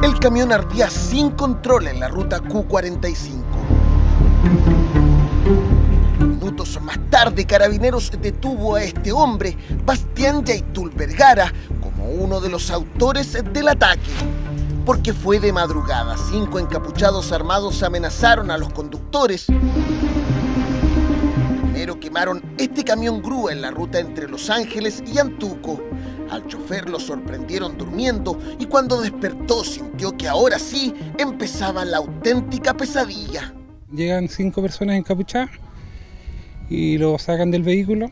El camión ardía sin control en la ruta Q45. Minutos más tarde, Carabineros detuvo a este hombre, Bastián Yaitul Vergara, como uno de los autores del ataque. Porque fue de madrugada, 5 encapuchados armados amenazaron a los conductores. Primero quemaron este camión grúa en la ruta entre Los Ángeles y Antuco. Al chofer lo sorprendieron durmiendo y cuando despertó sintió que ahora sí empezaba la auténtica pesadilla. Llegan 5 personas encapuchadas y lo sacan del vehículo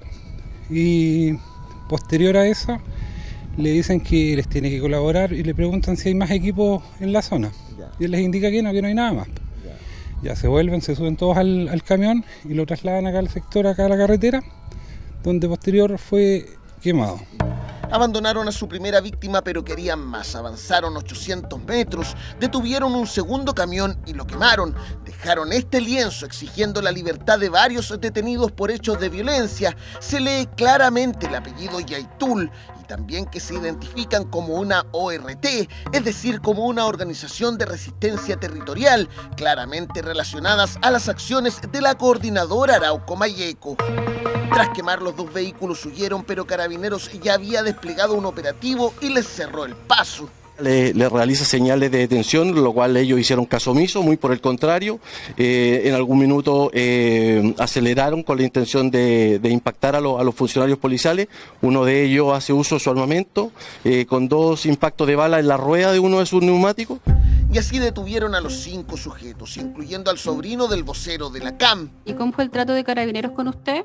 y posterior a eso le dicen que les tiene que colaborar y le preguntan si hay más equipos en la zona. Y él les indica que no hay nada más. Ya se vuelven, se suben todos al camión y lo trasladan acá al sector, acá a la carretera, donde posterior fue quemado. Abandonaron a su primera víctima, pero querían más. Avanzaron 800 metros, detuvieron un segundo camión y lo quemaron. Dejaron este lienzo exigiendo la libertad de varios detenidos por hechos de violencia. Se lee claramente el apellido Yaitul y también que se identifican como una ORT, es decir, como una organización de resistencia territorial, claramente relacionadas a las acciones de la coordinadora Arauco Mayeco. Tras quemar los 2 vehículos huyeron, pero Carabineros ya había desplegado un operativo y les cerró el paso. Le realiza señales de detención, lo cual ellos hicieron caso omiso, muy por el contrario. En algún minuto aceleraron con la intención de impactar a los funcionarios policiales. Uno de ellos hace uso de su armamento, con 2 impactos de bala en la rueda de uno de sus neumáticos. Y así detuvieron a los 5 sujetos, incluyendo al sobrino del vocero de la CAM. ¿Y cómo fue el trato de Carabineros con usted?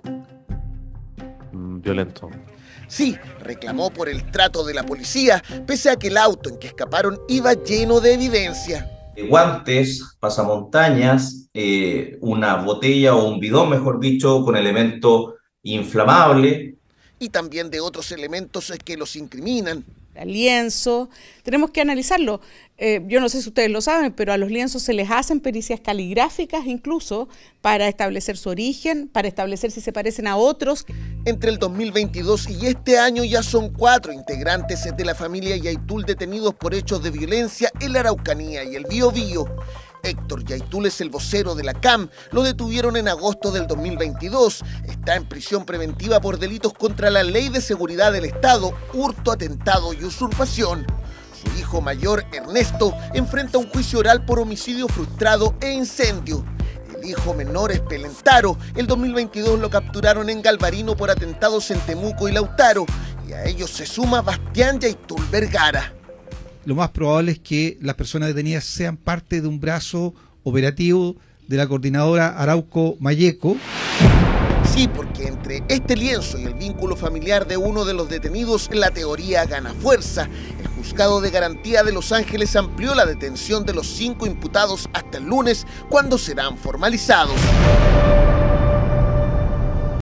Violento. Sí, reclamó por el trato de la policía, pese a que el auto en que escaparon iba lleno de evidencia. Guantes, pasamontañas, una botella o un bidón, mejor dicho, con elemento inflamable. Y también de otros elementos que los incriminan. Lienzo, tenemos que analizarlo. Yo no sé si ustedes lo saben, pero a los lienzos se les hacen pericias caligráficas incluso para establecer su origen, para establecer si se parecen a otros. Entre el 2022 y este año ya son 4 integrantes de la familia Yaitul detenidos por hechos de violencia en la Araucanía y el Biobío. Héctor Yaitul es el vocero de la CAM, lo detuvieron en agosto del 2022. Está en prisión preventiva por delitos contra la Ley de Seguridad del Estado, hurto, atentado y usurpación. Su hijo mayor, Ernesto, enfrenta un juicio oral por homicidio frustrado e incendio. El hijo menor es Pelentaro. El 2022 lo capturaron en Galvarino por atentados en Temuco y Lautaro. Y a ellos se suma Bastián Yaitul Vergara. Lo más probable es que las personas detenidas sean parte de un brazo operativo de la coordinadora Arauco Mayeco. Sí, porque entre este lienzo y el vínculo familiar de uno de los detenidos, la teoría gana fuerza. El juzgado de garantía de Los Ángeles amplió la detención de los 5 imputados hasta el lunes, cuando serán formalizados.